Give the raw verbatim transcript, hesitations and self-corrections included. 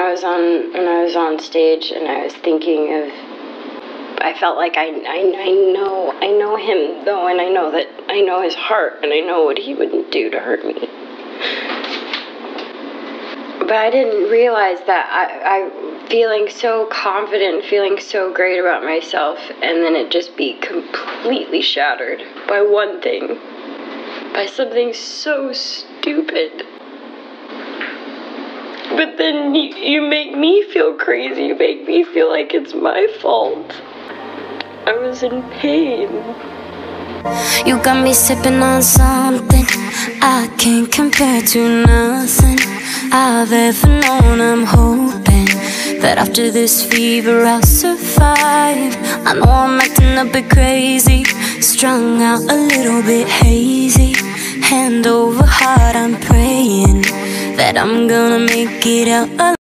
I was on when I was on stage and I was thinking of, I felt like I, I, I know I know him though, and I know that I know his heart, and I know what he wouldn't do to hurt me. But I didn't realize that I, I feeling so confident, feeling so great about myself, and then it just be completely shattered by one thing, by something so stupid. But then you, you make me feel crazy. You make me feel like it's my fault. I was in pain. You got me sipping on something I can't compare to nothing I've ever known. I'm hoping that after this fever I'll survive. I know I'm acting a bit crazy, strung out a little bit hazy. Hand over heart, I'm praying that I'm gonna make it out alive.